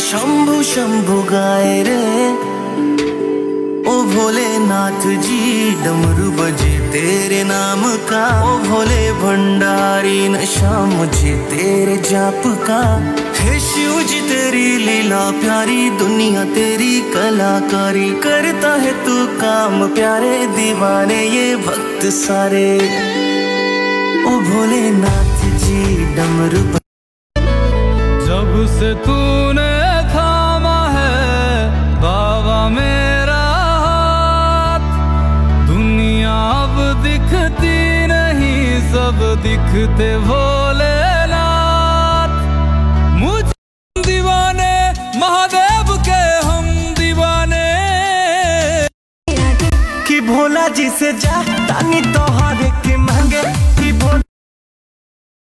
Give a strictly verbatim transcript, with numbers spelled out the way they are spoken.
शंभु शंभु गाए रे ओ भोलेनाथ जी, डमरू बजे तेरे नाम का। ओ भोले भंडारी, नशा मुझे तेरे जाप का। हे शिव जी तेरी लीला प्यारी, दुनिया तेरी कलाकारी। करता है तू काम प्यारे, दीवाने ये भक्त सारे। ओ भोलेनाथ जी डमरू। जब से तूने थामा है बाबा मेरा हाथ, दुनिया अब दिखती नहीं, सब दिखते भोलेनाथ। मुझे दीवाने महादेव के हम दीवाने, कि भोला जी से जा तानी तोहरे